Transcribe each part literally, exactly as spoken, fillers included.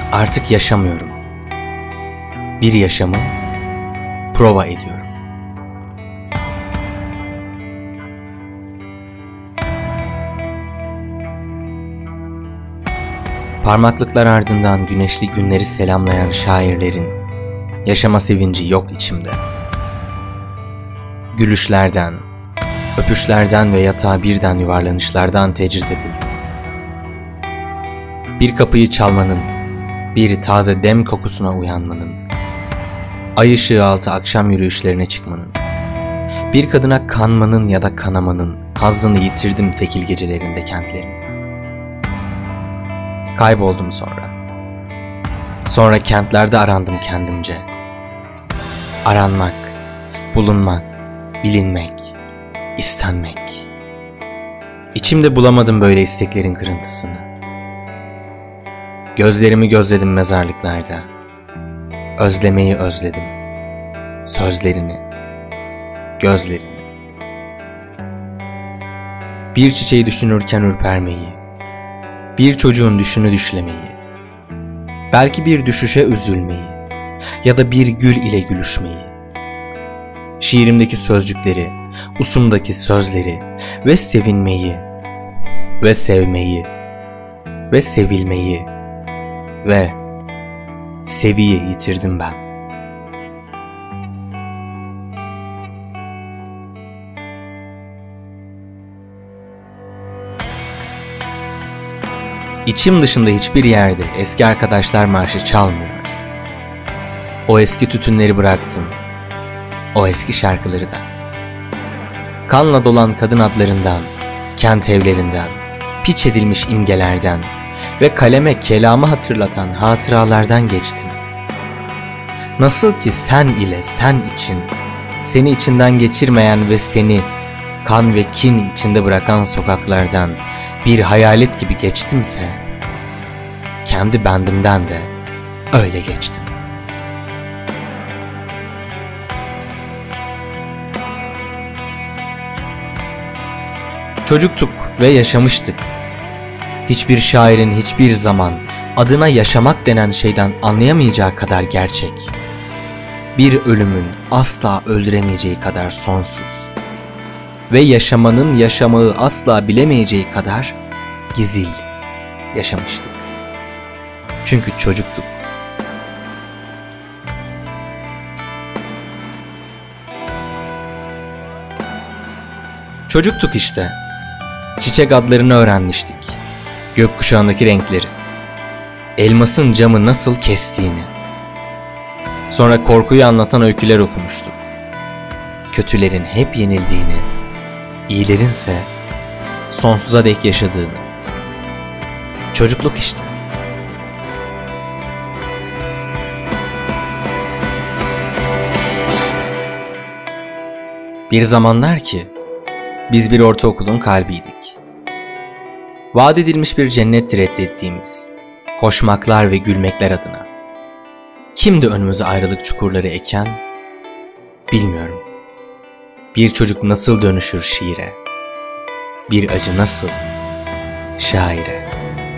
Artık yaşamıyorum. Bir yaşamı prova ediyorum. Parmaklıklar ardından güneşli günleri selamlayan şairlerin yaşama sevinci yok içimde. Gülüşlerden, öpüşlerden ve yatağa birden yuvarlanışlardan tecrit edildim. Bir kapıyı çalmanın, bir taze dem kokusuna uyanmanın, ay ışığı altı akşam yürüyüşlerine çıkmanın, bir kadına kanmanın ya da kanamanın hazzını yitirdim tekil gecelerinde kentlerin. Kayboldum sonra. Sonra kentlerde arandım kendimce. Aranmak, bulunmak, bilinmek, istenmek. İçimde bulamadım böyle isteklerin kırıntısını. Gözlerimi gözledim mezarlıklarda. Özlemeyi özledim. Sözlerini, gözlerini. Bir çiçeği düşünürken ürpermeyi, bir çocuğun düşünü düşlemeyi, belki bir düşüşe üzülmeyi ya da bir gül ile gülüşmeyi. Şiirimdeki sözcükleri, usumdaki sözleri ve sevinmeyi ve sevmeyi ve sevilmeyi ve seviye yitirdim ben. İçim dışında hiçbir yerde eski arkadaşlar marşı çalmıyor. O eski tütünleri bıraktım, o eski şarkıları da. Kanla dolan kadın adlarından, kent evlerinden, piç edilmiş imgelerden ve kaleme kelamı hatırlatan hatıralardan geçtim. Nasıl ki sen ile sen için, seni içinden geçirmeyen ve seni kan ve kin içinde bırakan sokaklardan bir hayalet gibi geçtimse, kendi bendimden de öyle geçtim. Çocuktuk ve yaşamıştık. Hiçbir şairin hiçbir zaman adına yaşamak denen şeyden anlayamayacağı kadar gerçek. Bir ölümün asla öldüremeyeceği kadar sonsuz. Ve yaşamanın yaşamayı asla bilemeyeceği kadar gizil yaşamıştık. Çünkü çocuktuk. Çocuktuk işte. Çiçek adlarını öğrenmiştik. Gökkuşağındaki renkleri. Elmasın camı nasıl kestiğini. Sonra korkuyu anlatan öyküler okumuştuk. Kötülerin hep yenildiğini, iyilerinse sonsuza dek yaşadığını. Çocukluk işte. Bir zamanlar ki biz bir ortaokulun kalbiydik. Vaat edilmiş bir cennetti reddettiğimiz, koşmaklar ve gülmekler adına. Kimdi önümüze ayrılık çukurları eken? Bilmiyorum. Bir çocuk nasıl dönüşür şiire? Bir acı nasıl şaire?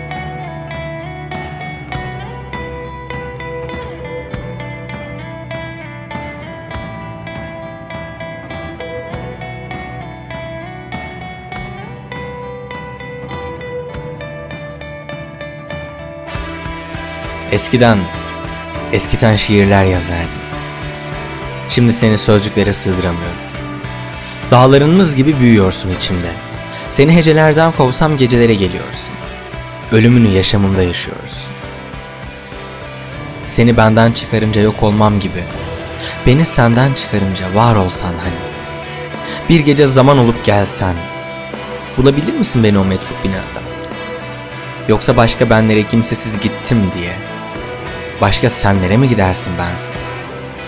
Eskiden, eskiden şiirler yazardım. Şimdi seni sözcüklere sığdıramıyorum. Dağlarımız gibi büyüyorsun içimde. Seni hecelerden kovsam gecelere geliyorsun. Ölümünü yaşamımda yaşıyorsun. Seni benden çıkarınca yok olmam gibi. Beni senden çıkarınca var olsan hani. Bir gece zaman olup gelsen. Bulabilir misin beni o metruk binada? Yoksa başka benlere kimsesiz gittim diye. Başka senlere mi gidersin bensiz?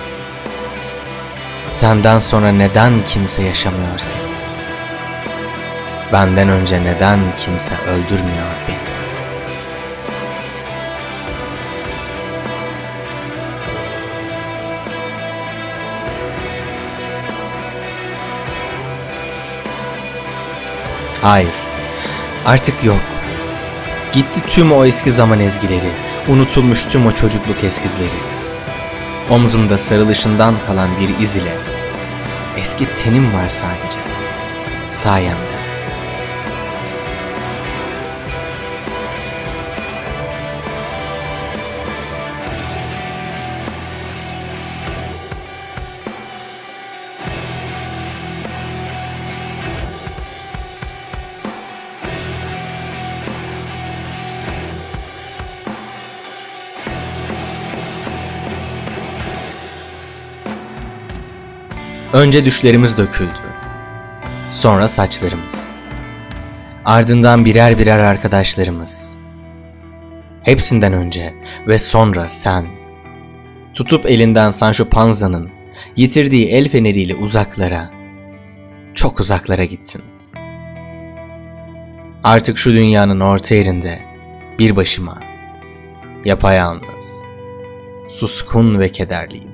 Senden sonra neden kimse yaşamıyor seni? Benden önce neden kimse öldürmüyor beni? Hayır, artık yok. Gitti tüm o eski zaman ezgileri, unutulmuş tüm o çocukluk eskizleri. Omzumda sarılışından kalan bir iz ile eski tenim var sadece, sayemde. Önce düşlerimiz döküldü. Sonra saçlarımız. Ardından birer birer arkadaşlarımız. Hepsinden önce ve sonra sen. Tutup elinden Sancho Panza'nın yitirdiği el feneriyle uzaklara, çok uzaklara gittin. Artık şu dünyanın orta yerinde bir başıma, yapayalnız, suskun ve kederliyim.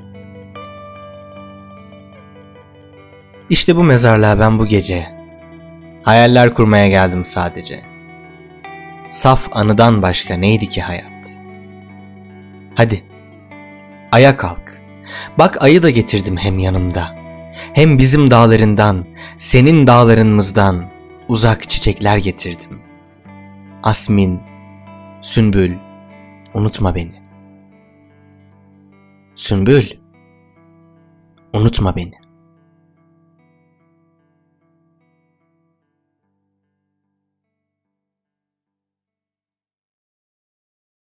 İşte bu mezarlığa ben bu gece hayaller kurmaya geldim sadece. Saf anıdan başka neydi ki hayat? Hadi, ayağa kalk. Bak ayı da getirdim hem yanımda. Hem bizim dağlarından, senin dağlarımızdan uzak çiçekler getirdim. Asmin, Sünbül, unutma beni. Sünbül, unutma beni.